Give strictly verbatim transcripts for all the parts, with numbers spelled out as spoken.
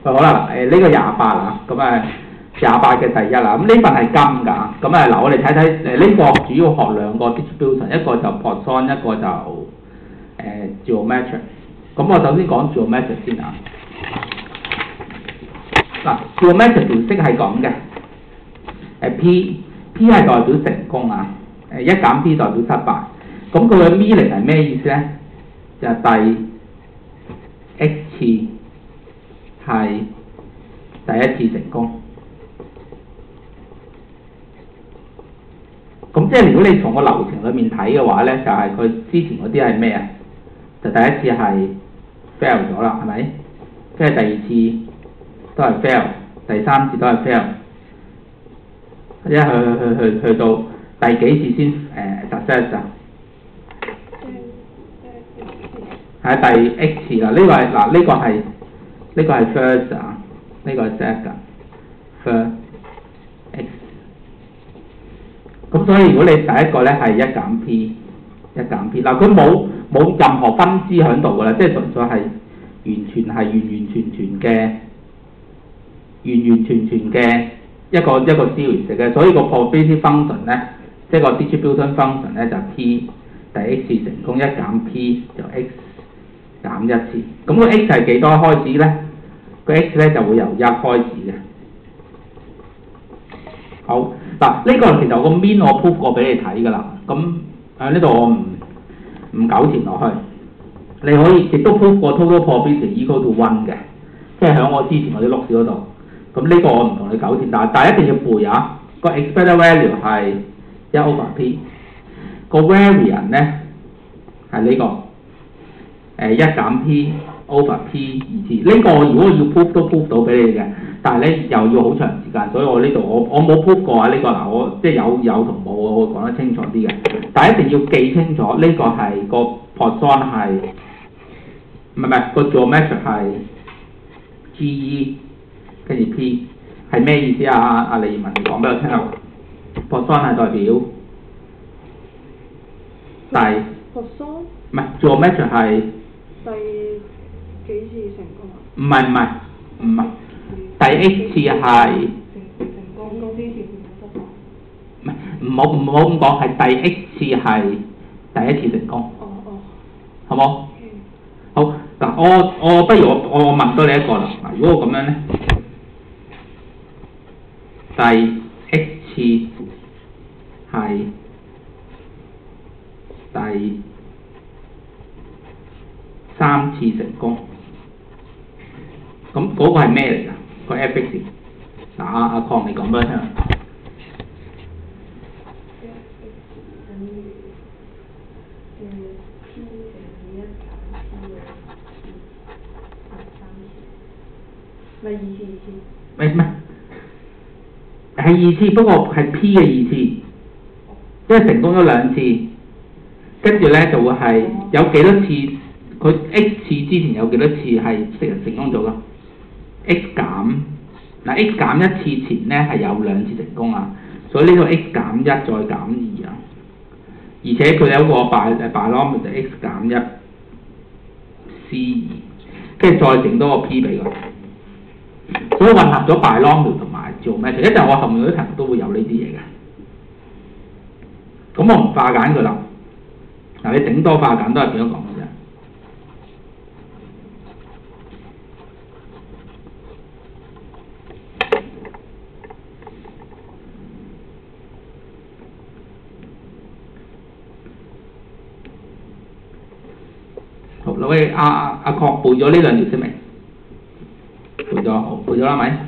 好啦，誒、這、呢個廿八啊，咁啊廿八嘅第一啦，咁呢份係金㗎，咁啊嗱我哋睇睇誒呢個主要學兩個 distribution， 一個就 Poisson， 一個就誒、呃、geometric。咁我首先講 geometric 先啊。嗱 geometric 條式係咁嘅，誒 P P 係代表成功啊，誒一減 P 代表失敗。咁佢嘅 meaning 係咩意思咧？就係第 X 次係第一次成功。咁即係如果你從個流程裏面睇嘅話咧，就係、是、佢之前嗰啲係咩啊？就第一次係 fail 咗啦，係咪？跟住第二次都係 fail， 第三次都係 fail， 一去去去去去到第幾次先誒 success 啊？係第 X 次啦，呢、這個係嗱呢個係呢、這個係 first 啊，呢個係 second，first X。咁所以如果你第一個咧係一減 P， 一減 P， 嗱佢冇冇任何分支喺度㗎啦，即係純粹係完全係完完全全嘅完完全全嘅一個一個 series 嘅，所以個 probability function 咧，即係個 distribution function 咧就係 P 第 X 成功，一減 P 就 X 減一次。咁個 X 係幾多開始咧？個 X 咧就會由一開始嘅。好。嗱，呢個其實我個 mean 我 prove 過俾你睇㗎啦，咁喺呢度我唔唔糾纏落去，你可以亦都 prove 過 total probability equal to one 嘅，即係喺我之前嗰啲錄事嗰度，咁呢個我唔同你糾纏，但係但係一定要背啊，個 expected value 係一 over P， 個 variance 咧係呢個誒一減 P over P 二次，呢個如果我要 prove 都 prove 到俾你嘅。但係咧又要好長時間，所以我呢度我我冇 prove 過啊呢、這個嗱，我即係有有同冇我會講得清楚啲嘅，但係一定要記清楚呢、這個係個 Poisson 係唔係唔係個 geometric 係 G E 跟住 P 係咩意思啊？阿阿李文你講俾我聽下 Poisson 係代表第 Poisson 唔係 geometric 係第幾次成功啊？ 唔係唔係唔係。第 X 次係成功之前失敗。 唔係唔好唔好咁講，係第 X 次係第一次成功。 哦哦。 好冇？嗯、好嗱，我我不如我我問多你一個啦。嗱，如果我咁樣咧，第 X 次係第三次成功，咁嗰個係咩嚟㗎？個 F X 嗱，阿阿鄺你講俾我聽。咪二次二次。咪咩？係二次，不過係 P 嘅二次，即係成功咗兩次，跟住咧就會係有幾多次？佢 X 次之前有幾多次係成成功咗㗎？X 減嗱 X 減一次前咧係有兩次成功啊，所以呢個 X 減一再減二啊，而且佢有個 binomial 就 X 減一 C 二，跟住再整多個 P 俾佢，所以混合咗 binomial 同埋 geometric， 一陣我後面嗰啲題目都會有呢啲嘢嘅。咁我唔化簡佢啦，嗱你頂多化簡都係點樣講嘅啫。喂，阿阿阿鄺背咗呢兩條先未？背咗，好，背咗啦咪？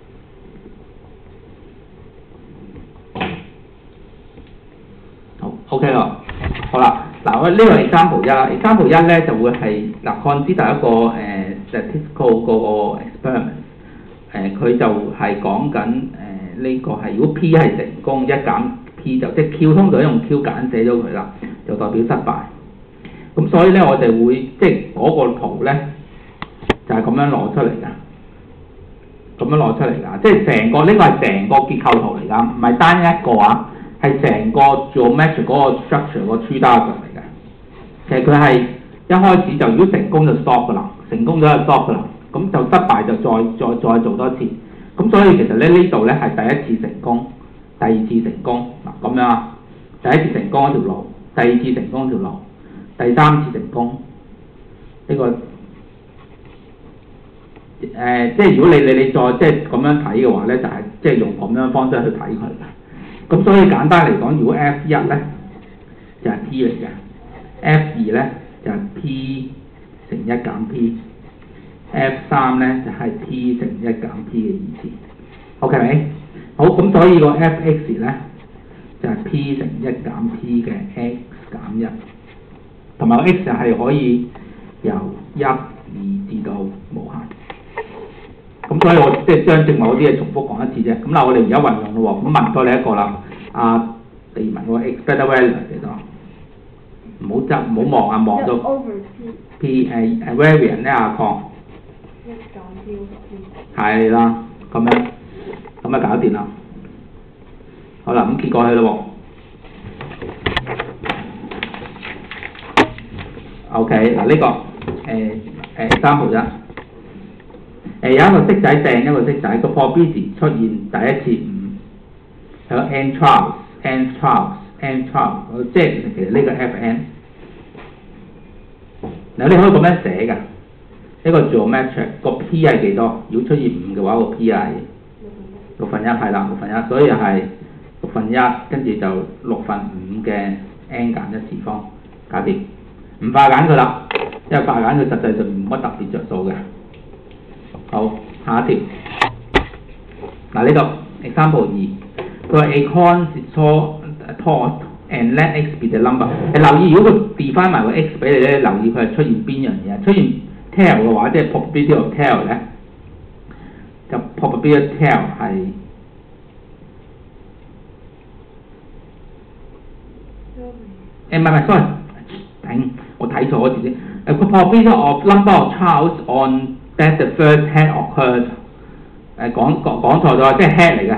好 ，OK 咯，好啦，嗱，我呢個 example 一啦 ，example 一咧就會係嗱，看之第一個誒、呃、statistical 嗰個 experiment，誒、呃、佢就係講緊誒呢個係如果 P 係成功，一減 P 就即係 Q 通常用 Q 簡寫咗佢啦，就代表失敗。咁所以咧，我哋會即係嗰個圖咧，就係、是、咁樣攞出嚟㗎，咁樣攞出嚟㗎，即係成個呢、這個係成個結構圖嚟㗎，唔係單一個啊，係成個 geometric 嗰個 structure 個 tree diagram 嚟嘅。其實佢係一開始就如果成功就 stop 㗎啦，成功咗就 stop 㗎啦， 咁就失敗就再再再做多次。咁所以其實咧呢度咧係第一次成功，第二次成功嗱咁樣啊，第一次成功嗰條路，第二次成功條路，第三次成功呢、這個誒、呃，即係如果你你你再即係咁樣睇嘅話咧，就係、是、即係用咁樣方式去睇佢嘅。咁所以簡單嚟講，如果 F 一咧就係、是、P 嚟嘅 ，F 二咧就係、是、P 乘一減 P。F 三咧就係、是、P 乘一減 P 嘅意思 ，OK 未？好，咁所以個 F(x) 咧就係、是、P 乘一減 P 嘅 x 減一，同埋個 x 係可以由一、二至到無限。咁所以我即係將正某啲嘢重複講一次啫。咁嗱，我哋而家運用咯喎，咁問多你一個啦。啊，你問個 expected value 係幾多？唔好執，唔好望啊，望到 P 誒誒 variance 咧啊擴。係啦，咁樣咁咪搞掂啦。好啦，咁結果去咯喎。OK，嗱呢個誒誒三號啫。誒有一個色仔掟一個色仔，個 probability 出現第一次五，有 n trials n trials n trials， 即係其實呢個 Fn。嗱你可以咁樣寫㗎。呢個 geometric 個 P 係幾多？如果出現五嘅話，個 P 係六分一，係啦，六分一，所以係六分一，跟住就六分五嘅 n 減一次方，搞掂。唔化簡佢啦，因為化簡佢實際上冇乜特別着數嘅。好，下一條。嗱呢度 example 二，佢話 a coin is tossed and let x be the number。你留意，如果佢 define 埋個 x 俾你咧，留意佢係出現邊樣嘢？出現 tail 嘅話，即係 probability of tail 咧，就 probability tail 係誒唔係唔係 sorry， 頂我睇錯咗字先。誒個 probability of number of trials on that the first head occurred， 誒講講講錯咗，即係 head 嚟嘅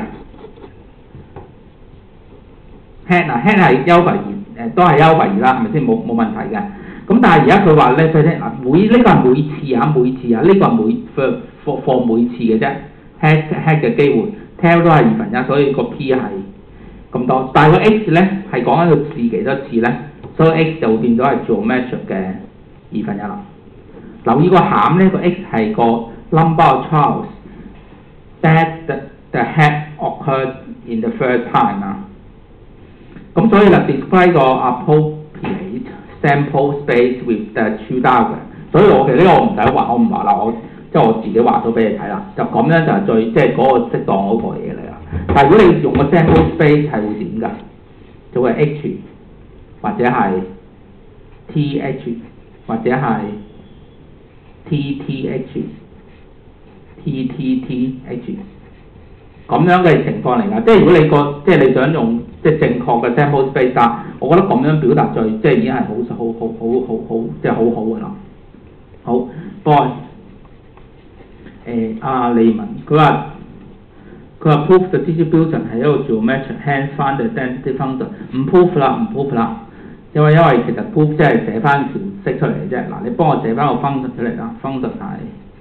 head 嗱 head 係優為二誒都係優為二啦，係咪先？冇冇問題嘅。咁但係而家佢話咧，佢聽嗱每呢、這個係每次啊，每次啊，呢、這個係每 for for for 每次嘅啫 ，head head 嘅機會 tail 都係二分一，所以個 P 係咁多。但係個 x 咧係講緊佢試幾多次咧，所以 x 就會變咗係 geometric 嘅二分一啦。留意個餡咧，個 x 係個 number of trials that the the head occurred in the first time 啊。咁所以就 describe 個 appropriate sample space with the true data， 所以我其實呢個我唔使畫，我唔畫啦，我即係我自己畫咗俾你睇啦，就咁樣就係最即係嗰個適當嗰個嘢嚟啦。但係如果你用個 sample space 係會點㗎？就會 H 或者係 T H 或者係 T T H T T T H 咁樣嘅情況嚟㗎。即係如果你個即係你想用即係正確嘅 sample space 啊，我覺得咁樣表達最即係已經係好好好好好好即係好好㗎啦。好 ，boy， 誒阿利文佢話佢話 proof the distribution 係一個 geometric hence find the density function， 唔 proof 啦，唔 proof 啦，因為因為其實 proof 即係寫翻條式出嚟嘅啫。嗱，你幫我寫翻個 function 出嚟啦 ，function 係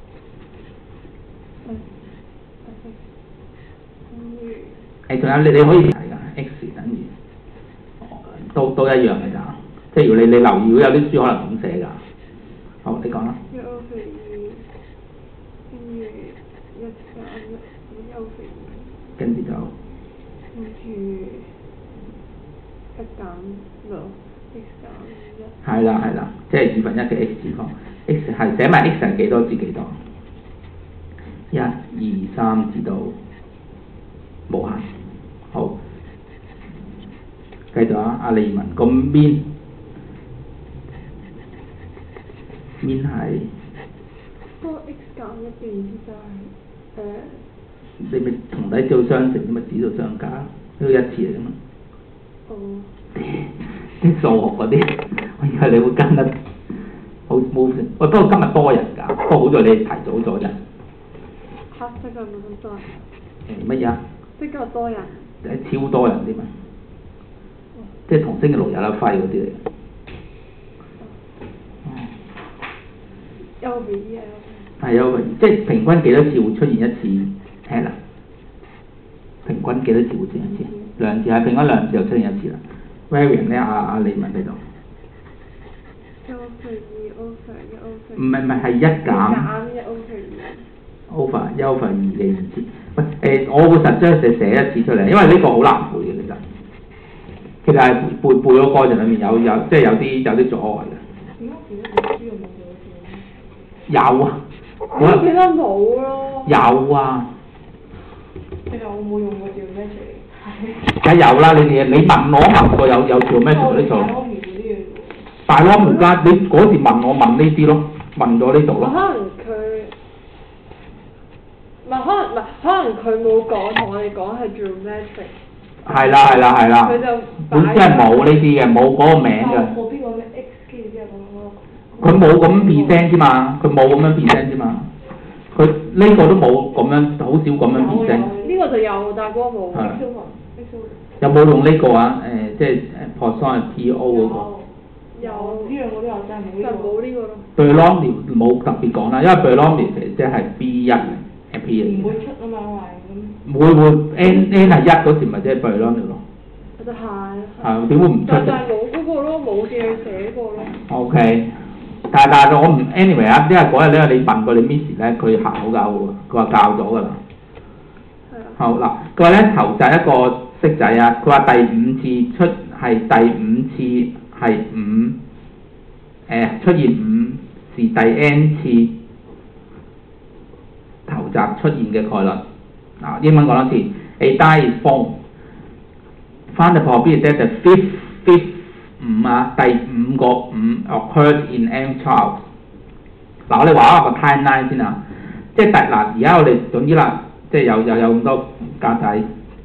誒仲有你你可以睇㗎 ，x 等於都都一樣嘅咋，即係如果你你留意，如果有啲書可能咁寫㗎。好，你講啦。一 over 二跟住一減一，一 over 二。跟住就。跟住一減兩 x 減一。係啦係啦，即係二分一嘅 x 次方 ，x 係寫埋 x 係幾多至幾多？一、二、三至到無限。好，繼續啊，阿利文個 mean mean 係。不過 x 減一嘅意思就係、是、誒。呃、你咪同底數相乘，咪指數相加，呢個一次嚟㗎嘛。哦。啲數學嗰啲，我以為你會跟得好 smooth 先。喂，不過今日多人㗎，不過好在你提早咗啫。嚇！即係冇咁多人。誒乜嘢啊？即係多人。誒超多人添啊！嗯、即係同星期六有得揮嗰啲嚟。哦。優比一係 over 二，即係平均幾多次會出現一次 head 啊？平均幾多次會出現一次？兩次係平均兩次就出現一次啦。variance 咧，阿阿李文喺度。 over 二 over 一 over 唔係唔係係一減。 減一 over 二。 over 一 over 二嘅二次。喂誒，我會實將寫寫一次出嚟，因為呢個好難背嘅其實。其實係背背嗰個過程裡面有有即係有啲有啲阻礙嘅。 點解自己本書用冇咗嘅？ 有啊。 我記得冇咯。 有啊。 其實我冇用過叫咩嚟？ 梗係有啦，你哋你問我問過有有叫咩做呢度？大佬唔該，你嗰時問我問呢啲咯，問咗呢度咯。 可能佢，唔係可能唔係可能佢冇講同我哋講係 geometric。 係啦係啦係啦。 佢就本身係冇呢啲嘅，冇嗰個名嘅。 冇邊個咩 X 跟住之後咁咯。 佢冇咁 present 啫嘛，佢冇咁樣 present 啫嘛。佢呢個都冇咁樣，好少咁樣 present。 呢個就有，但係嗰個冇。 有冇用呢個啊？誒，即係誒 Poisson P O 嗰個。 有呢兩個都有，但係冇呢個。冇呢個咯。 Bernoulli冇特別講啦，因為 Bernoulli其實即係 B 一 P 嚟嘅。 唔會出啊嘛，因為咁。 會會 N N 係一嗰時咪即係 Bernoulli 咯。 就係。 係點會唔出啫？ 但係冇嗰個咯，冇叫佢寫過咯。 O K，但係但係我唔 anyway 啊，因為嗰日咧你問過你 Miss 咧，佢考教喎，佢話教咗㗎啦。係啊。好嗱，佢話咧頭就係一個色仔啊，佢話第五次出係第五次。係五，誒、呃、出現五是第 n 次頭集出現嘅概率。嗱，英文講多次 ，a die is formed。Find the probability that the fifth fifth 五啊，第五個五 occurs in n trials。嗱，我哋畫一個 timeline 先啊，即係第嗱，而家我哋總之啦，即係有有有咁多格仔。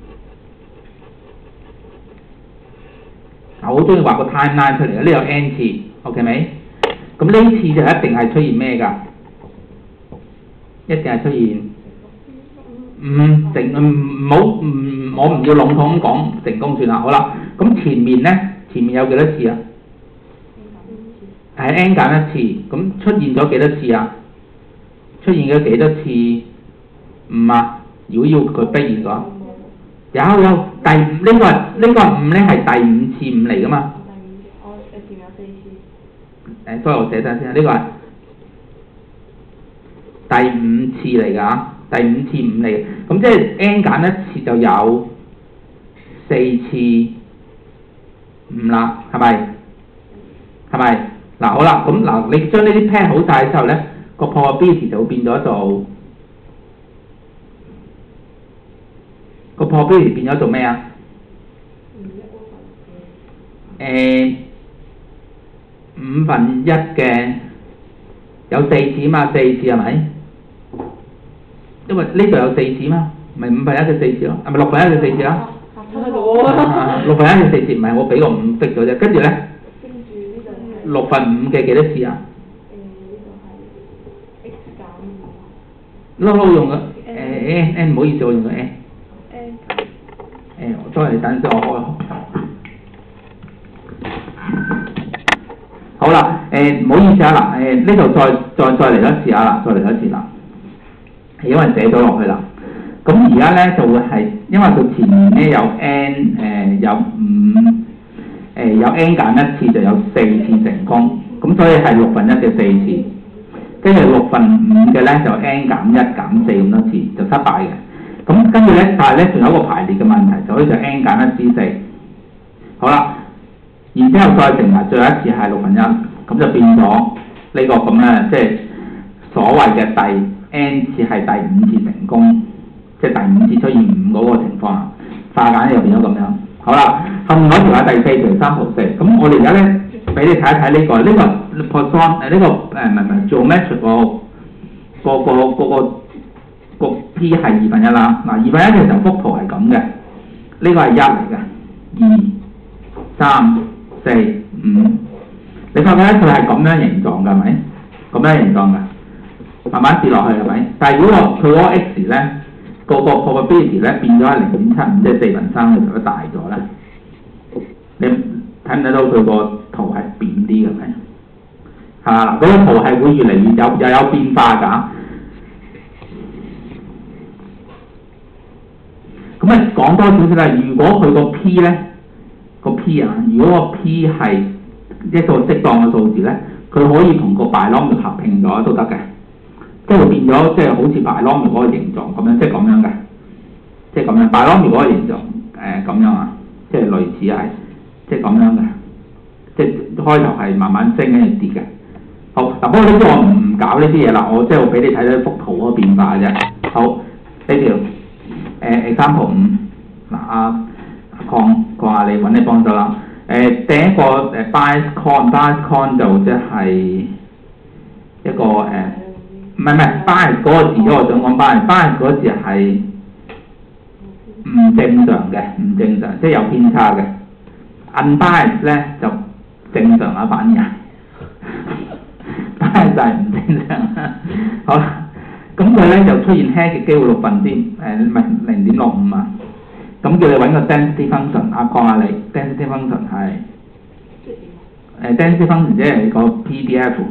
我好中意畫個 timeline 出嚟嘅，呢有 n 次 ，OK 未？咁呢次就一定係出現咩㗎？一定係出現唔成唔好唔我唔要籠統咁講成功算啦。好啦，咁前面咧，前面有幾多次啊？係 n 減一次，咁出現咗幾多次啊？出現咗幾多次五啊？如果要佢逼現咗？有有第五呢個呢個五咧係第五次五嚟噶嘛？第五次，我誒前面有四次。誒，所以我寫晒先啊，呢個係第五次嚟㗎，第五次五嚟嘅，咁即係 n 減一次就有四次五啦，係咪？係咪？嗱好啦，咁嗱你將呢啲 pair 好晒之後咧，個 probability 就會變咗做。個 probability 變咗做咩啊？誒五分一嘅有四次嘛，四次係咪？因為呢度有四次嘛，咪五分一嘅四次咯，係咪六分一嘅四次啊？六分一嘅四次唔係我俾個五逼咗啫，跟住咧六分五嘅幾多次啊？誒呢度係 x 減五。撈撈用個誒 n n 唔好意思，我用個 n。誒，再嚟等陣我開。好啦，誒唔好意思啊嗱，誒呢度再再再嚟一次啊啦，再嚟一次啦，係因為寫咗落去啦。咁而家咧就會係，因為佢前面咧有 n 誒、呃、有五誒、呃、有 n 減一次就有四次成功，咁所以係六分一嘅四次，跟住六分五嘅咧就 n 減一減四咁多次就失敗嘅。咁跟住咧，但係咧仲有一個排列嘅問題，就好似 n 減一至四，好啦，然之後再乘埋最後一次係六分一，咁就變咗呢個咁咧，即係所謂嘅第 n 次係第五次成功，即係第五次出現五嗰個情況，化簡就變咗咁樣。好啦，後面嗰條係第四條三圖四，咁我哋而家咧俾你睇一睇呢個，呢、呢個 Poisson 誒呢個誒唔係唔係 geometric 個個個個個。個 P 係二分一啦，嗱二分一嘅時候幅圖係咁嘅，呢個係一嚟嘅，二、三、四、五，你發覺咧佢係咁樣形狀㗎，係咪？咁樣形狀㗎，慢慢跌落去係咪？但係如果佢嗰個 x 咧，個個 probability 咧變咗係零點七五，即係四分三嘅時候都大咗咧，你睇唔睇到佢個圖係扁啲嘅咪？係嘛嗱，嗰個圖係會越嚟越有又有變化㗎。 咁啊講多少少啦，如果佢個 P 咧個 P 啊，如果個 P 係一個適當嘅數字咧，佢可以同個 binomial 合併咗都得嘅，即係會變咗即係好似 binomial 嗰個形狀咁樣，即係咁樣嘅，即係咁樣 binomial 嗰個形狀誒咁樣啊，即係類似係即係咁樣嘅，即係開頭係慢慢升跟住跌嘅。好嗱，不過呢啲我唔搞呢啲嘢啦，我即係俾你睇到幅圖嗰個變化嘅啫。好，呢條誒 example 五嗱，阿阿鄺鄺啊，你揾你幫手啦。誒、呃、第一個誒 bias con，bias con 就即係一個誒，唔係唔係 bias 嗰個字，我想講 bias，bias 嗰個字係唔正常嘅，唔正常，即係有偏差嘅。unbias 咧就正常啦，反而係。bias 就係唔正常。好啦，咁佢咧就出現 head 嘅機會六分之誒唔係零點六五啊。咁叫你揾個 density function， 啊講下你 density function 係誒 density function 即係個 P D F。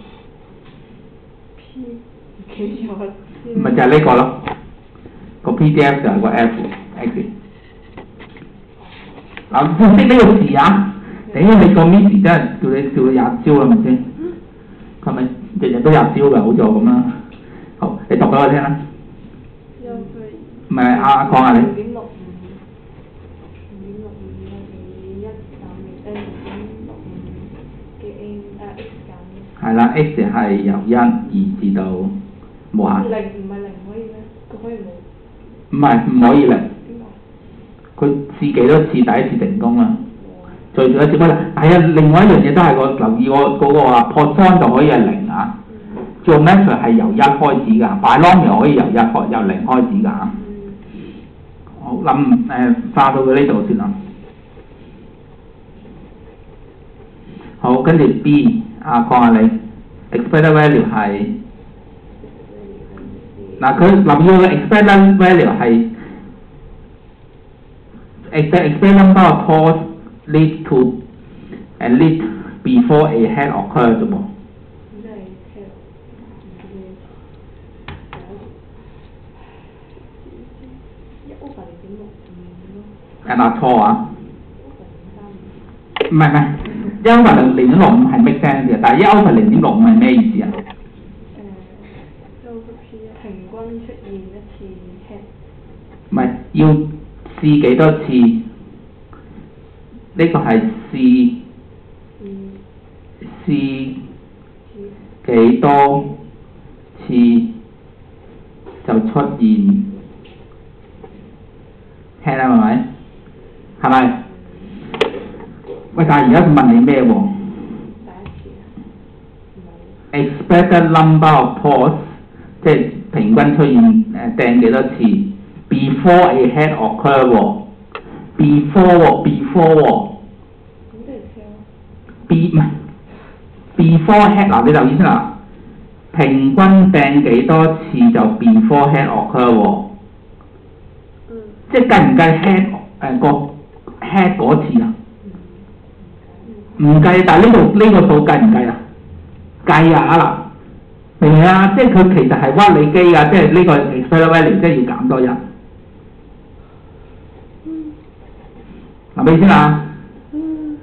P 幾有先？ 咪就係呢個咯，個 P D F 就係個 F X。嗱，識呢個字啊？頂你個 Miss 真係叫你叫你廿招啦，係咪先？係咪日日都廿招㗎？好似我咁啦。好，你讀俾我聽啦。唔係阿講下你。 零點六五，零點六五嘅一減誒零點六五嘅 n 誒 x 減。 係啦 ，x 係由一二至到無限。 零唔係零可以咩？佢可以冇。 唔係唔可以零。 點解？ 佢試幾多次，第一次成功啦。再做一次不啦。係啊，另外一樣嘢都係個留意我嗰個啊 percent 就可以係零啊。做 method 係由一開始㗎 ，binomial 可以由一開由零開始㗎。好，諗誒化到佢呢度先啦。好，跟住 B， 啊講下你 expected value 係嗱，佢留意嘅 expected value 係 expected number of pause lead to and lead before a head occurs 啫噃。誒嗱錯啊！唔係唔係，一 over 零點六五係 make sense 嘅，但係一 over 零點六五係咩意思啊？ 誒，周期平均出現一次 head。 唔係，要試幾多次？呢個係試試幾多次就出現 head 啦，係咪？係咪？喂，但係而家佢問你咩喎 ？expected number of pause， 即係平均出現誒掟幾多次 ？before a head occur 喎 ，before 喎 ，before 喎。 咁即係 B 唔係 before head 嗱，你留意先啦。平均掟幾多次就 before head occur 喎。 嗯。即係計唔計 head 誒個 head 嗰次啊？唔計，但係呢度呢個數計唔計啊？計啊嗱，明唔明啊？即係佢其實係屈你機㗎，即係呢個 expected value 即係要減多一。嗯。嗱，俾先啦。嗯。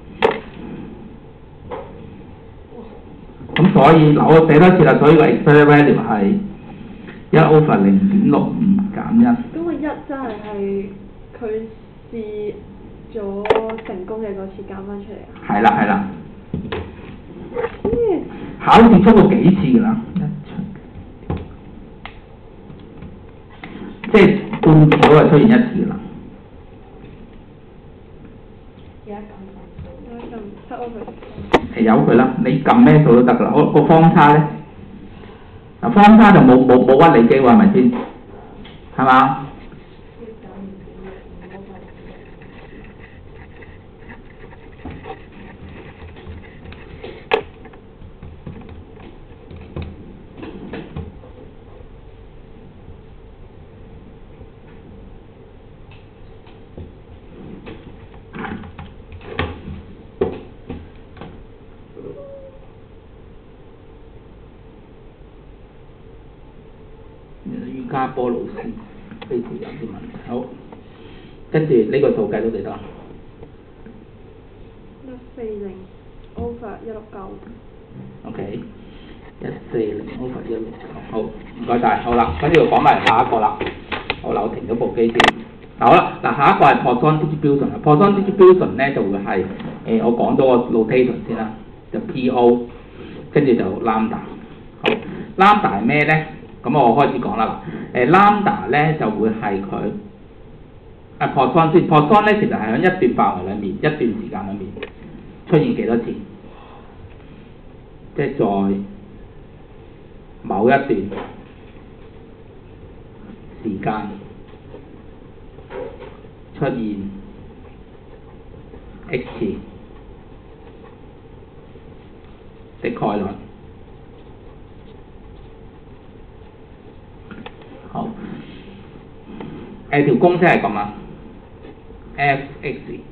咁所以嗱，我寫多次啦，所以個 expected value 係一 over 零點六五減一。 咁個一真係係佢試咗成功嘅嗰次減翻出嚟啊？係啦係啦。嗯。考試出過幾次㗎啦？即係半條係出現一次㗎啦。 而家撳撳，撳 set over。 係由佢啦，你撳咩數都得㗎啦。個方差咧，嗱方差就冇冇冇屈你機喎，係咪先？係嘛？瑜伽波老師呢條有啲問題，好。 跟住呢個數計到幾多？ 一四零 over 一六九。 OK， 一四零 over 一六九，好，唔該晒，好啦，跟住講埋下一個啦。好啦，我停咗部機先。嗱好啦，嗱下一個係 Poisson distribution 啦。Poisson distribution 咧就會係誒、呃、我講咗個 notation 先啦，就 P O， 跟住就 lambda。好 ，lambda 係咩咧？咁我開始講啦。誒 lambda 咧就會係佢啊 Poisson 先 ，Poisson 咧其實係喺一段範圍裡面、一段時間裡面出現幾多次？即係在某一段時間出現 x 次的概率。好，誒條公式係咁啊 ，f(x)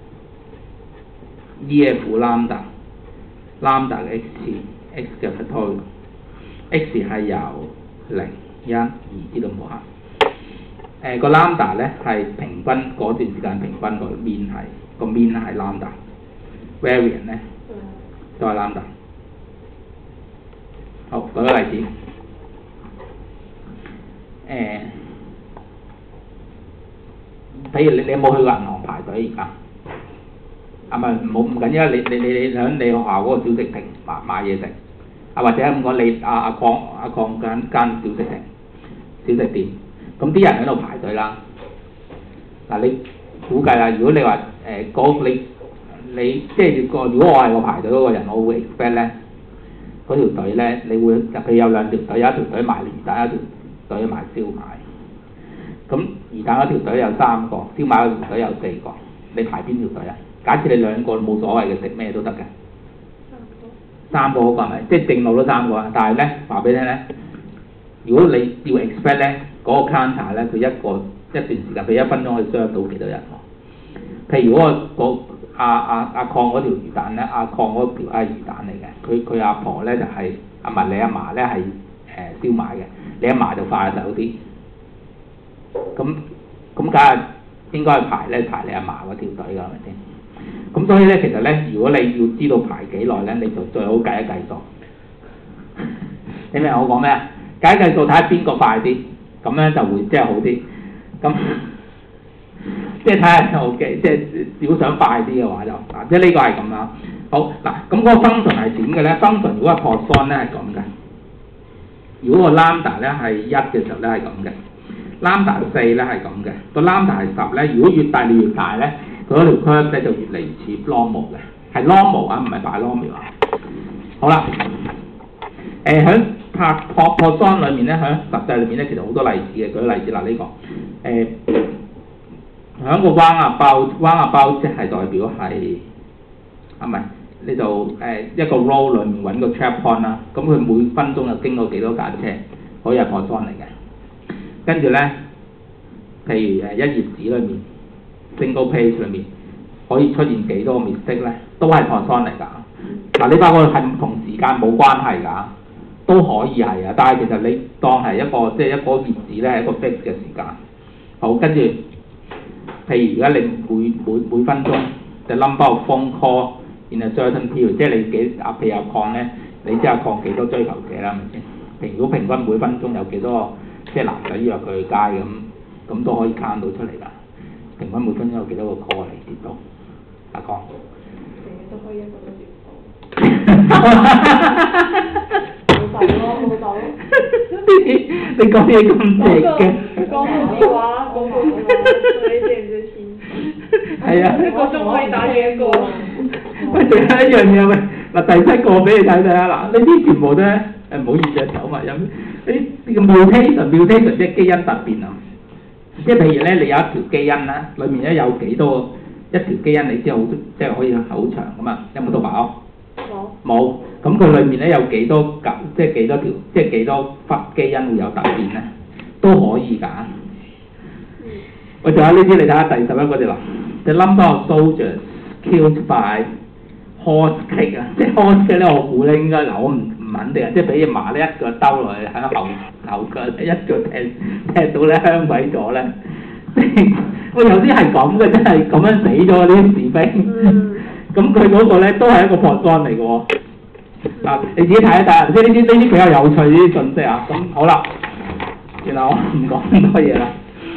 E(f) lambda lambda 嘅 x 次 x 嘅 factorial x 係由零、一、二至到無限。誒個 lambda 咧係平均嗰段時間平均個 mean 係個 mean 係 lambda，variance 咧都係 lambda。好，舉個例子。誒、呃，譬如你你有冇去過銀行排隊而家？啊唔係唔好唔緊要，你你你你喺你學校嗰個小食亭買買嘢食，啊或者咁講你阿阿礦阿礦間間小食亭小食店，咁啲人喺度排隊啦。嗱你估計啦，如果你話誒嗰你你即係個如果我係個排隊嗰個人，我會 expect 咧嗰條隊咧，你會入去有兩條隊，有一條隊賣魚蛋，一條隊賣燒賣，咁魚蛋嗰條隊有三個，燒賣嗰條隊有四個，你排邊條隊啊？假設你兩個冇所謂嘅，食咩都得嘅。三個嗰個係咪？即係正路都三個啊！但係咧話俾你聽咧，如果你要 expect 咧嗰個 counter 咧，佢一個一段時間，俾一分鐘可以 serve 到幾多人喎？譬如嗰個阿阿阿礦嗰條魚蛋咧，阿礦嗰條係魚蛋嚟嘅，佢佢阿婆咧就係阿唔係你阿嫲咧係誒燒賣嘅。你阿嫲就快手啲，咁咁梗係應該係排咧排你阿嫲嗰條隊㗎，係咪先？咁所以咧，其實咧，如果你要知道排幾耐咧，你就最好計一計數。你明我講咩啊？計一計數睇下邊個快啲，咁樣就會即係好啲。咁即係睇下就嘅，即係如果想快啲嘅話就嗱，即係呢個係咁啦。好嗱，咁嗰個 function 係點嘅咧 ？function 如果係 Poisson 咧係咁嘅。如果個 lambda 咧係一嘅時候咧係咁嘅 ，lambda 四咧係咁嘅，個 lambda 係十咧，如果越大你越大咧，佢嗰條 curve 咧就越嚟越似 normal 嘅，係 normal 啊，唔係 binomial 啊。好啦，誒喺拍 Poisson 裏面咧，喺實際裏面咧，其實好多例子嘅，舉個例子嗱呢、這個誒，喺、呃、個 roundabout roundabout 即係代表係啊唔係。你就誒、呃、一個 row 裏面揾個 trap point 啦，咁佢每分鐘就經過幾多架車，可以係 Poisson嚟嘅。跟住咧，譬如誒一頁紙裏面 single page 裏面可以出現幾多個 mistake 咧，都係 Poisson嚟㗎。嗱，你發覺係同時間冇關係㗎，都可以係啊。但係其實你當係一個即係一個頁紙咧係一個 fix 嘅時間。好，跟住譬如而家你每每每分鐘就 number of phone call。然後 certain period 即係你幾阿譬如阿礦咧，你知阿礦幾多追求者啦，係咪先？平如果平均每分鐘有幾多個即係男仔約佢去街咁，咁都可以 count 到出嚟㗎。平均每分鐘有幾多個 call 嚟接到？阿礦。成日都可以一個都接到。老豆咯，老豆。你講嘢咁直嘅。 講電話，講電話，你借唔借錢？係啊，一個鐘可以打幾個？ 喂，仲有一樣嘢喂，嗱第七個俾你睇睇啊！嗱，呢啲全部都誒唔好意思啊，手埋音。呢呢個 mutation mutation 即係基因突變啊！即係譬如咧，你有一條基因啦，裡面咧有幾多一條基因，你知好即係可以好長噶嘛？有冇讀飽？冇。冇。咁佢裡面咧有幾多嚿，即係幾多條，即係幾多忽基因會有突變咧？都可以㗎。喂，仲有呢啲，你睇下第十一個條啦。The number of soldiers killed by horse kick 啊，即係 horse kick 咧，我估咧應該嗱，我唔唔肯定啊，即係俾隻馬咧一腳兜落去喺後後腳一腳踢踢到咧香鬼咗咧， 喂，有啲係咁嘅，真係咁樣死咗啲士兵。咁佢嗰個咧都係一個 Poisson 嚟嘅喎。嗱，你自己睇一睇，即係呢啲呢啲比較有趣啲信息啊。咁好啦，然後我唔講咁多嘢啦。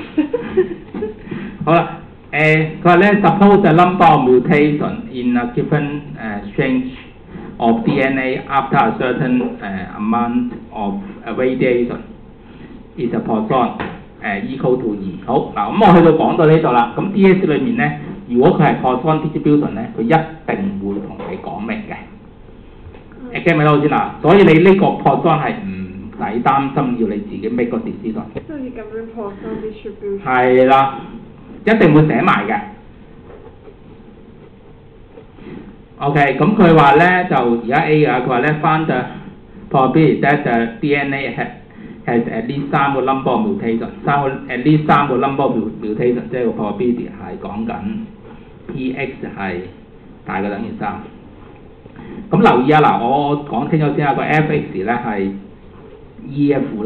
好啦，誒佢話咧 ，suppose a number of mutation in a given 誒 change of D N A after a certain 誒 amount of radiation is a Poisson 誒 equal to 二。好嗱，咁我去到講到呢度啦。咁 D S 裏面咧，如果佢係 Poisson distribution 咧，佢一定會同你講明嘅。誒 get 唔 get 到先嗱？所以你呢個 Poisson 係唔使擔心要你自己 make 個 decision。 即係咁樣 Poisson distribution。 係啦，一定會寫埋嘅。OK， 咁佢話咧就而家 A 啊，佢話咧 found the probability that the D N A has has at least 三個 number of mutation， 三個 at least 三個 number of mutation， 即係個 probability 係講緊 P X 係大過等於三。咁留意啊嗱，我講清楚先啊，個 F X 咧係 E F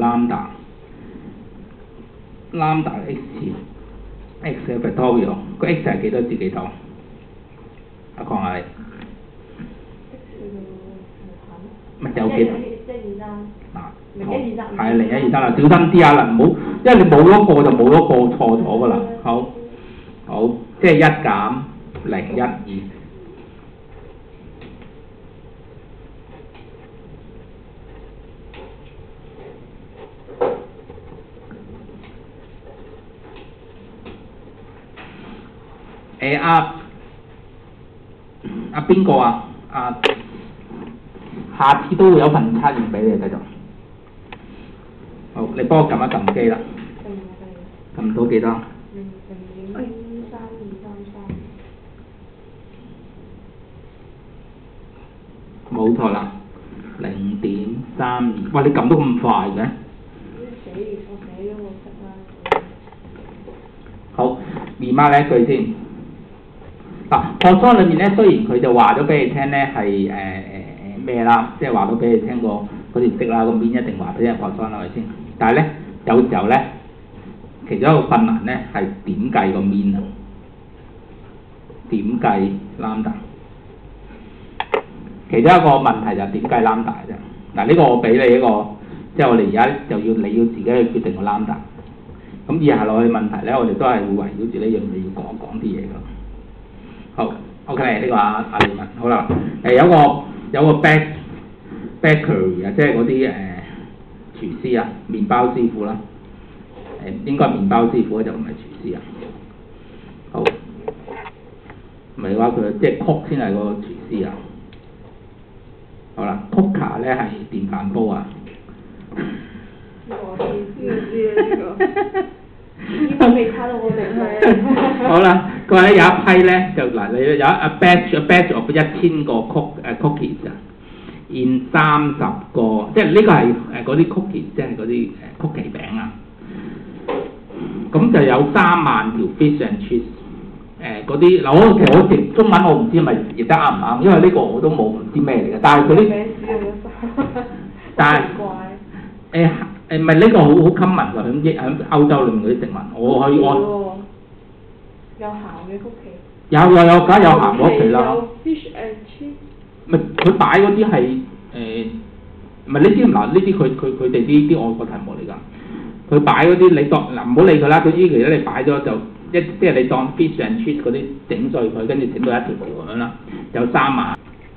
lambda，lambda X X 嘅 factorial， 個 X 係幾多至幾多？阿邝啊你。咪有幾多？嗱，係零一二三啦，小心啲啊嗱，唔好，因為你冇咗個就冇咗個錯咗噶啦。好，好，即係一減零一二。誒阿阿邊個啊？阿下次都會有份測驗俾你繼續。好，你幫我撳一撳機啦。撳唔到幾多？零零點三二三三。冇錯啦，零點三二。喂，你撳到咁快嘅？死！我寫咗我識啦。好，二媽呢一句先。嗱 Poisson 裏面咧，雖然佢就話咗俾你聽咧係誒誒誒咩啦，即係話咗俾你聽個嗰條式啦，個面一定話俾你聽 Poisson 啦，係咪先？但係咧有時候咧，其中一個困難咧係點計個面啊？點計 lambda？ 其中一個問題就係點計 lambda 啫。嗱呢個我俾你一個，即係我哋而家就要你要自己去決定個 lambda。咁以下落去問題咧，我哋都係會圍繞住呢樣嘢要講講啲嘢㗎。好 ，OK， 呢個阿阿李文，好啦，誒、呃、有個有個 back bakery 啊，即係嗰啲誒廚師啊，麵包師傅啦，誒、呃、應該係麵包師傅就唔係廚師啊。好，唔係話佢即係 cook 先係個廚師啊。好啦 ，cooker 咧係電飯煲啊。我知知知呢個。應該未睇到我哋係。好啦，佢話咧有一批咧就嗱，你有一 batch a batch of 一千個 cook 誒 cookies 啊 ，in 三十個，即係呢個係誒嗰啲 cookies，即係嗰啲誒曲奇餅啊。咁就有三萬條 fish and chips 誒嗰啲嗱，我其實我譯中文我唔知係咪譯得啱唔啱，因為呢個我都冇唔知咩嚟嘅，但係佢啲，但係誒。誒唔係呢個好好 common 㗎，喺喺歐洲裏面嗰啲食物，我去我有鹹嘅曲奇，有有有，梗係有鹹嘅曲奇啦。有 fish and chips。咪佢擺嗰啲係誒，唔係呢啲嗱，呢啲佢佢佢哋啲啲外國題目嚟㗎。佢擺嗰啲你當嗱唔好理佢啦，佢呢期咧你擺咗就一即係你當 fish and chips 嗰啲整碎佢，跟住整到一條條咁樣啦，有三萬。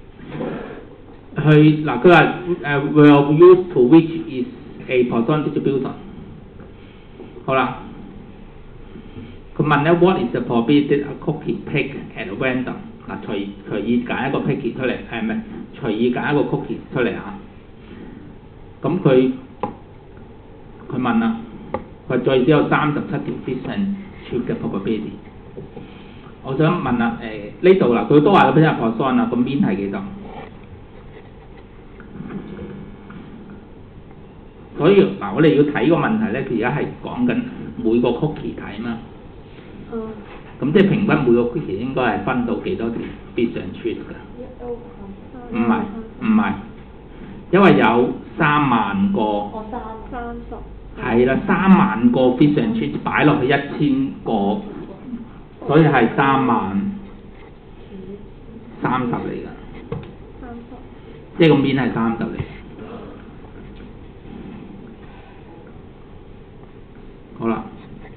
去嗱佢話誒 will use to which is a Poisson distribution。好啦，佢問咧 what is the probability a cookie pick at random？ 嗱隨隨意揀一個 cookie 出嚟，係咪隨意揀一個 cookie 出嚟啊？咁佢佢問啦，佢最少有三十七條 fish and chip 嘅 probability。我想問啦，誒呢度嗱佢都話咗俾你 Poisson 啦，個 mean 係幾多？所以嗱，我哋要睇個問題咧，佢而家係講緊每個 cookie 睇嘛。嗯。咁即係平均每個 cookie 應該係分到幾多條 fish and chips 㗎？唔係唔係，因為有三萬個。哦，三三十。係啦，三萬個 fish and chips 擺落去一千個所以係三萬三十嚟㗎， 三十， 即係個面係三十嚟。好啦。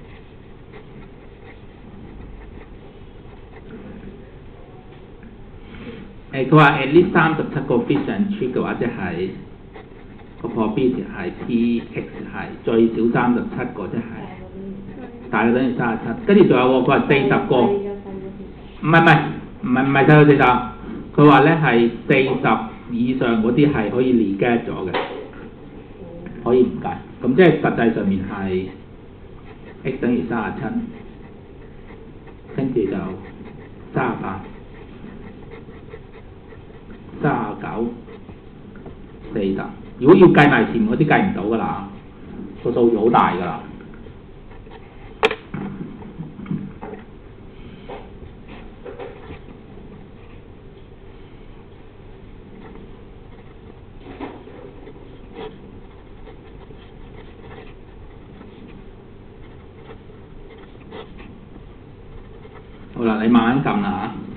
誒佢話 at least 三十七個 fish and chip 嘅話，即係個 probability 係 P X 係最少三十七個，即係大嘅等於三十七。跟住仲有喎，佢話四十個，唔係唔係唔係唔係細過四十，佢話咧係四十以上嗰啲係可以 negate 咗嘅，可以唔計。咁即係實際上面係 x 等於三十七，跟住就三十八。三十九、四十，如果要計埋前面嗰啲計唔到㗎啦，個數字好大㗎啦。好啦，你慢慢撳啦嚇。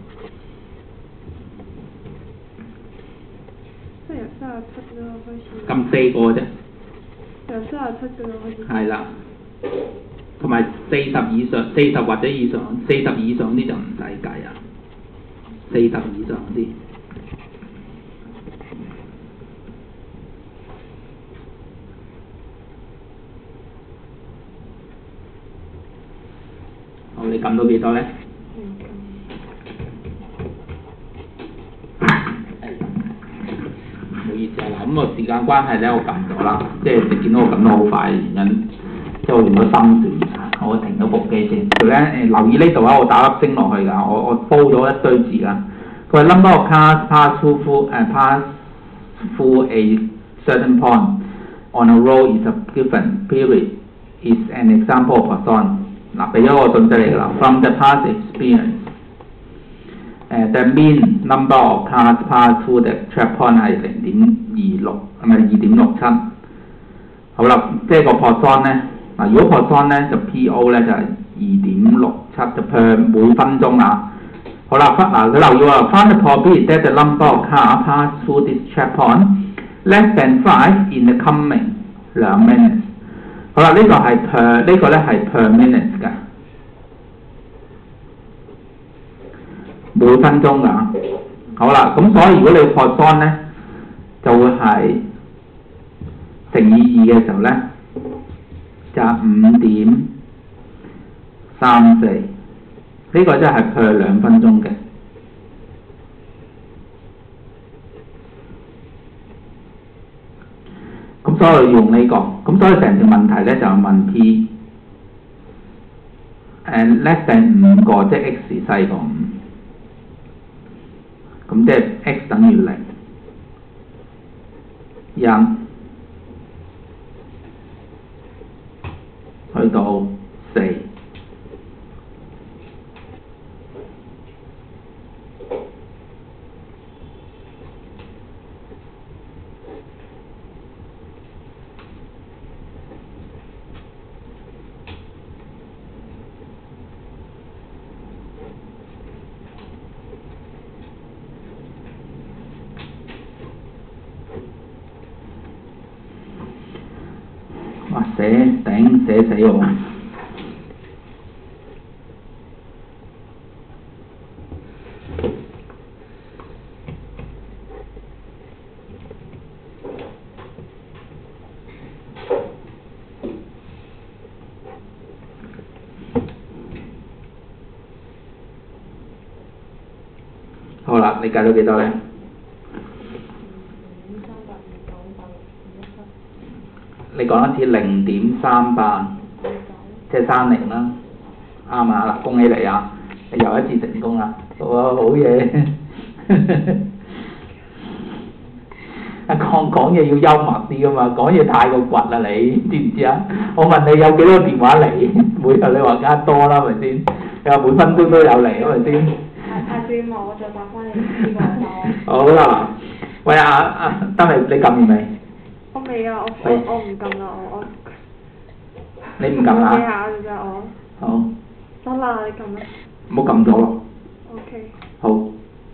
三十七個開始。 撳四個啫。 由三十七個開始。係啦，同埋四十以上、四十或者以上、四十以上啲就唔使計啊。四十以上啲。好，你撳到幾多咧？唔好意思啊，嗱咁個時間關係咧，我撳咗啦，即係你見到我撳得好快嘅原因，即係我用咗心算，我停咗部機先。佢咧誒留意呢度啊，我打粒星落去㗎，我我煲咗一堆字啦。佢話 number of cars pass through full 誒 pass through a certain point on a road is a given period is an example of Poisson。嗱，俾咗個信息嚟㗎啦 ，from the past experience。誒 the mean number of cars pass through the checkpoint 係零點二六，係咪二點六七？好啦，即係個 Poisson 咧，嗱如果 Poisson 咧就 P O 咧就係二點六七就 per 每分鐘啊。好啦，嗱佢留意喎 ，find the probability that the number of cars pass through this checkpoint less than five in the coming 兩 minutes。好啦，呢、這個係 per 呢個咧係 per minutes 㗎。每分鐘㗎，好啦，咁所以如果你 Poisson 咧，就會係乘以二嘅時候咧，就係五點三四，呢個即係 per 兩分鐘嘅。咁所以用呢、這個，咁所以成條問題咧就問 P， 誒 less than 五個，即係 x 細過五。咁即係 x 等於零，一去到四。哇！寫頂寫死我。好啦，你計到幾多咧？你講一次零點三八，即係三零啦，啱啊！嗱，恭喜你啊，你又一次成功啦，好啊，好嘢！啊講講嘢要幽默啲噶嘛，講嘢太過倔啦你，知唔知啊？我問你有幾多個電話嚟？每日你話加多啦，係咪先？你話每分鐘都有嚟，係咪先？ 下次我再答翻你呢個好啦，喂啊啊，得未？你撳完未？ 我未啊，我我我唔撳啦，我我。 你唔撳啊？ 記下㗎咋我。 好。 得啦，你撳啦。 唔好撳咗咯。 OK。 好。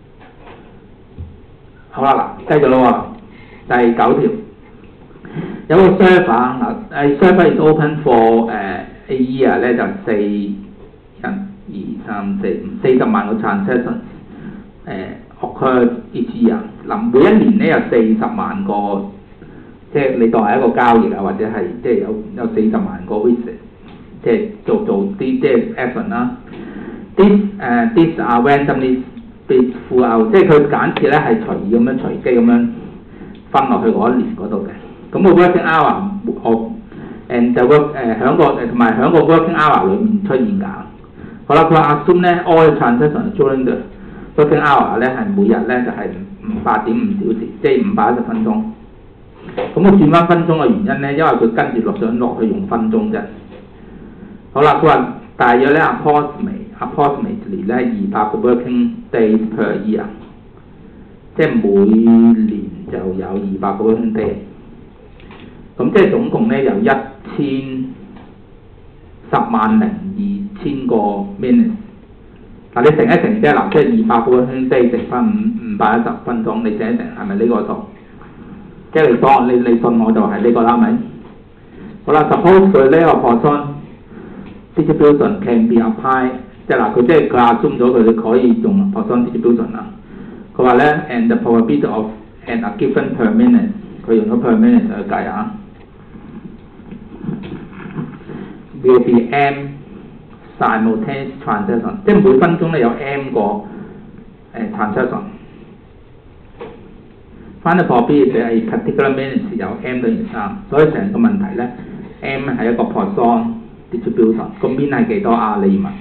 好啦嗱，繼續咯喎，第九條。有個 server 嗱，誒 server is open for 誒、uh, a year 咧就四一二三四五四十萬個 transaction 誒 occur each year 嗱，每一年咧有四十萬個，即係你當係一個交易啊，或者係即係有有四十萬個 visit， 即係做做啲即係 action 啦。This 誒、uh, these are randomly split throughout， 即係佢簡直咧係隨意咁樣隨機咁樣分落去嗰一年嗰度嘅。咁個 working hour 我 and 就個誒響個誒同埋響個 working hour 裏面出現㗎。好啦，佢話 assume 咧 all transaction during the working hour 咧係每日咧就係五八點五小時，即係五百一十分鐘。咁我轉翻分鐘嘅原因咧，因為佢跟住落想落去用分鐘啫。好啦，佢話大約咧 approximately approximately 咧二百個 working days per year， 即係每年就有二百個 working day。咁即係總共咧有一千十萬零二千個 minutes。嗱，你乘一乘啫，嗱，即係二百個 working day 乘翻五五百一十分鐘，你乘一乘係咪呢個數？即係你當你你信我就係呢個啦，係咪？好啦 ，suppose 佢呢個 Poisson distribution can be applied， 即係嗱，佢即係佢 assume 咗佢可以用 Poisson distribution 啦。佢話咧 ，and the probability of and a given per minute， 佢用咗 per minute 去計啊。will be m simultaneous transaction， 即係每分鐘咧有 m 個誒、呃、transaction。Find the probability係 particular minutes 有 m 等於三，所以成個問題咧 m 係一個 Poisson distribution， 個 mean 係幾多啊？你問？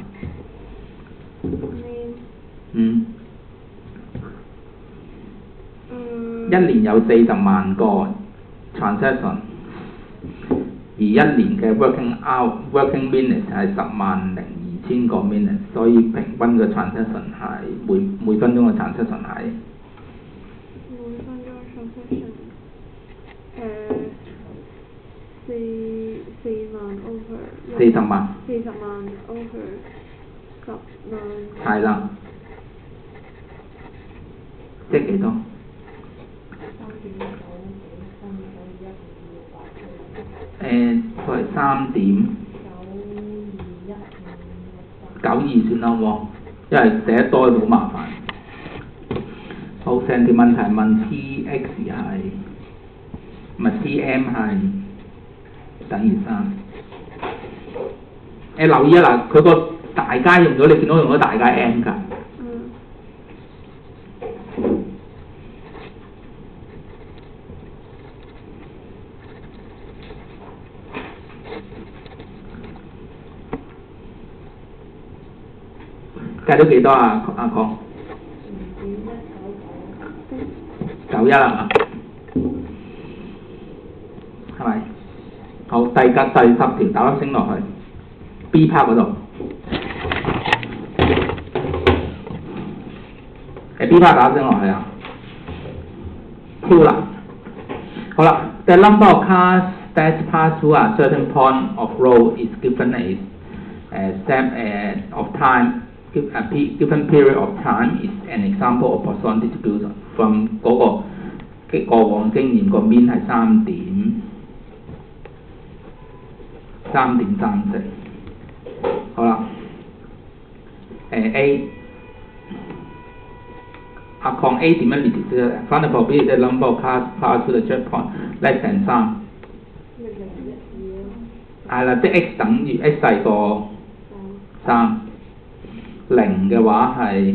嗯。一年有四十萬個 transaction。而一年嘅 working hour working minutes 係十萬零二千個 minutes， 所以平均嘅 transaction 係每每分鐘嘅 transaction 係每分鐘 transaction 誒四四萬 over 四十萬四十萬 over 十萬係啦，即係幾多？誒，佢係三點九二算啦喎，因為寫得多好麻煩。好，成條問題問 T X 係，唔係 T M 係等於三。誒留意啊嗱，佢個大階用咗，你見到用咗大階 M 㗎。計到幾多啊？阿邝？九一啊？係咪？好，第格第十條打粒星落去 B part 嗰度。誒 B part 打粒星落去啊？超啦！好啦 ，the number of cars that pass through a certain point of road is given as a step of time。A given period of time is an example of Poisson distribution from 嗰個嘅過往經驗個 mean 係三點三點三四。好啦，誒 A 阿邝 A 點樣列條啫 ？Find the probability that number of cars pass through the checkpoint less than 三。係啦，即係 x 等於 x 細過三。零嘅話係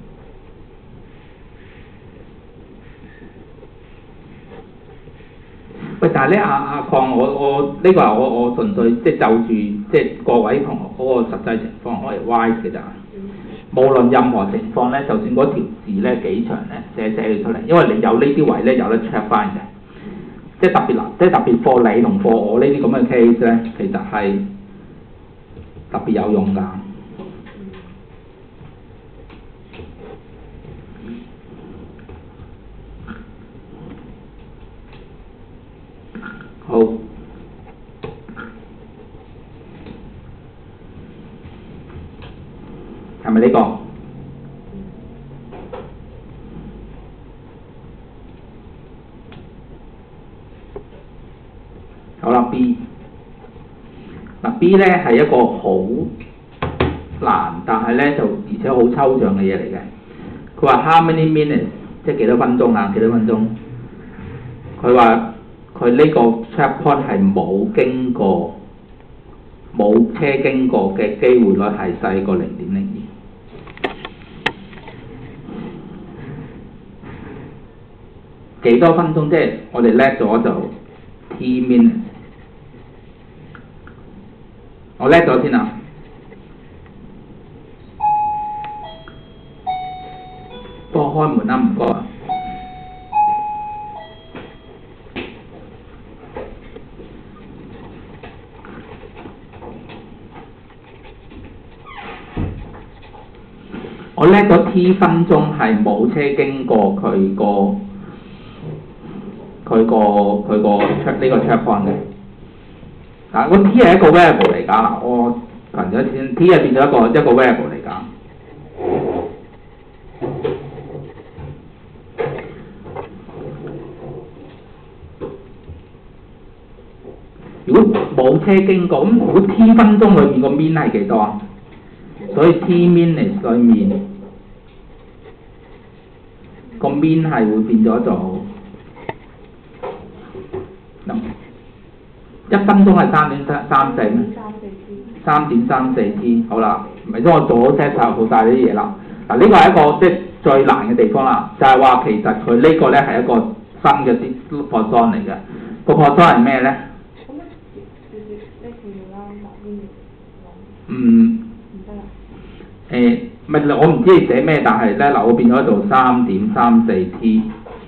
喂，但係咧阿阿邝，我我呢、這個係我我純粹即係就住即係各位同學嗰個實際情況我嚟 wise 嘅咋。無論任何情況咧，就算嗰條字咧幾長咧，寫寫佢出嚟，因為你有呢啲位咧有得 check 翻嘅，即係特別嗱，即係特別課你同課我呢啲咁嘅 case 咧，其實係特別有用㗎。好，係係咪呢個？好啦 B， 嗱 B 咧係一個好難，但係咧就而且好抽象嘅嘢嚟嘅。佢話 how many minutes， 即係幾多分鐘啊？幾多分鐘？佢話佢呢個 checkpoint 係冇經過冇車經過嘅機會率係細過零點零二。幾多分鐘？即係我哋叻咗就 t minutes。我叻咗先啊！幫我開門啦，唔該。我叻咗 t 分鐘係冇車經過佢個佢個佢個 check 呢個 checkpoint 嘅。嗱，個 t 係一個 variable 嚟㗎，我憑咗先 t 係變咗一個一個 variable 嚟㗎。如果冇車經過，咁如果 t 分鐘裏面個 min 係幾多啊？所以 t minutes 裏面個 min 係會變咗做一分鐘係三點三四咩？三點三四 t， 好啦，咪當我做好 set 晒好晒呢啲嘢啦。嗱，呢個係一個即係最難嘅地方啦，就係、是、話其實佢呢個咧係一個新嘅啲 poisson 嚟嘅。個 poisson 係咩咧？嗯。誒，咪我唔知你寫咩，但係咧嗱，我變咗做三點三四 t。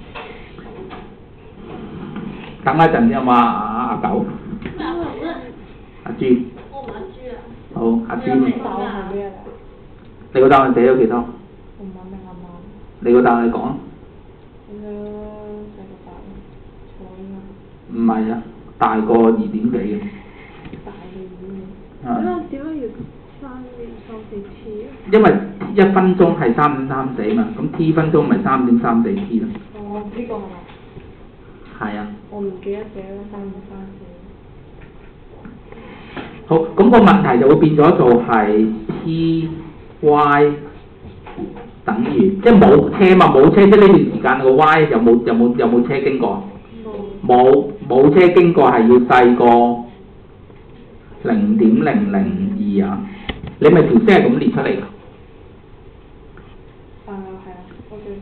等一陣先好嘛，阿阿九。阿朱。我唔係阿朱啊。好，阿朱。你個答案寫咗幾多？我唔係明阿媽。你個答案你講啊。寫咗四個八咯，錯啊。唔係啊，大過二點幾嘅。大過二點幾。咁我點解要三點三四 t 啊？因為一分鐘係三點三四嘛，咁 t 分鐘咪三點三四 t 咯。哦，呢個係咪？係啊。我唔記得寫啦，三點三四。好，咁、個問題就會變咗做係 t y 等於，即係冇車嘛，冇車即係呢段時間個 y 有冇有冇有冇車經過？冇。冇冇車經過係要細過零點零零二啊！你咪條聲係咁列出嚟㗎。啊，係啊，我哋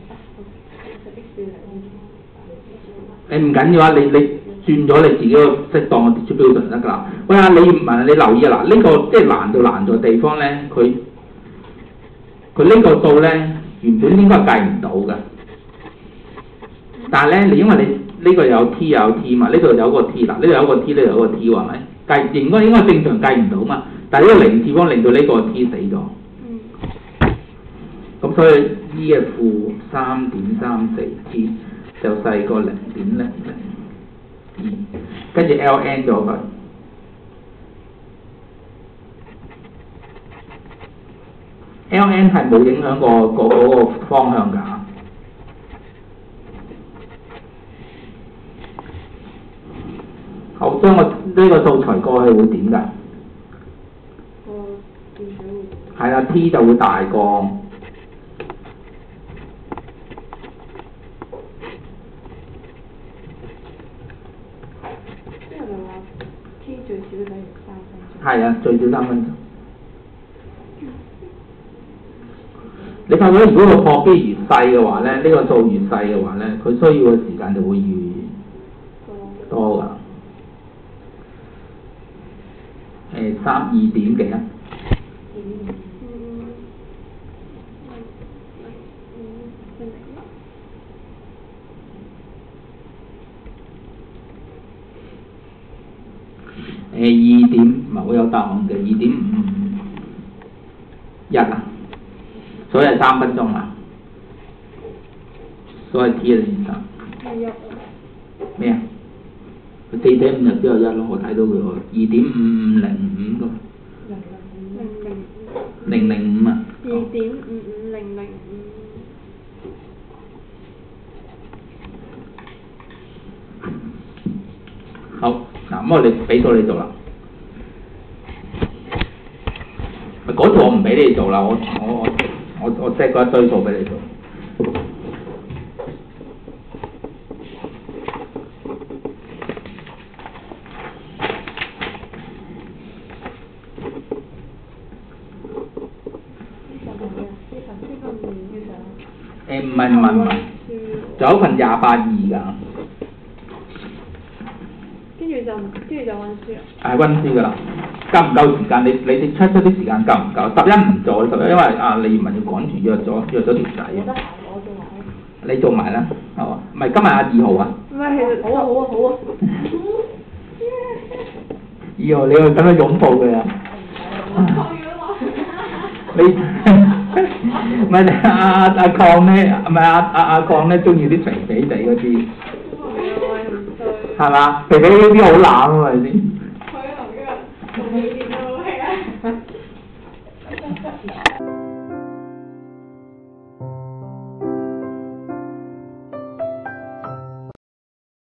得，你唔緊要啊，你你轉咗你自己個適當嘅跌出標準得㗎啦。喂啊，你問你留意啊嗱，呢、呢個即係難就難在地方咧，佢佢呢個數咧原本應該係計唔到嘅，但係咧你因為你呢個有 t 又有 t 嘛，呢度有個 t 嗱，呢度有個 t， 呢度有個 t 喎，係咪？計應該應該正常計唔到嘛，但係呢個零次方令到呢個 t 死咗。嗯。咁所以 e 嘅負三點三四 t 就細過零點零零二，跟住 ln 咗佢。ln 係冇影響過個嗰個方向㗎。好，將我呢個數除過去會點㗎？個電水會。係啦 ，t 就會大過。即係話 t 最少等於三分鐘。係啊，最少三分鐘。你發覺如果個破機越細嘅話咧，呢、這個數越細嘅話咧，佢需要嘅時間就會越多㗎。誒三二點幾啊？誒二點唔係好有答案嘅，二點五一啊，所以係三分鐘啊，所以 t 係零三。咩啊？佢四點五就只有一咯，我睇到佢喎，二點五五零五個。零零五。零零五啊！ 二點五五零零五。 好，嗱咁我哋俾到你做啦。嗰度我唔俾你做啦，我我我我 set 嗰一堆數俾你做。誒唔係唔係唔係，仲有份廿八二㗎。 跟住就跟住就温書啦。 係温書㗎啦，夠唔夠時間？你你哋 check 出啲時間夠唔夠？十一唔做，十一因為啊李元文要趕住約咗約咗條仔。 我得閒，我做埋。 你做埋啦，係嘛？唔係今日阿二號啊？ 唔係，其實好啊好啊好啊。 二號你要等佢擁抱佢啊！你唔係阿阿阿礦咧，唔係阿阿阿礦咧，中意啲肥肥地嗰啲，係嘛？肥肥呢啲好冷啊嘛，係咪先？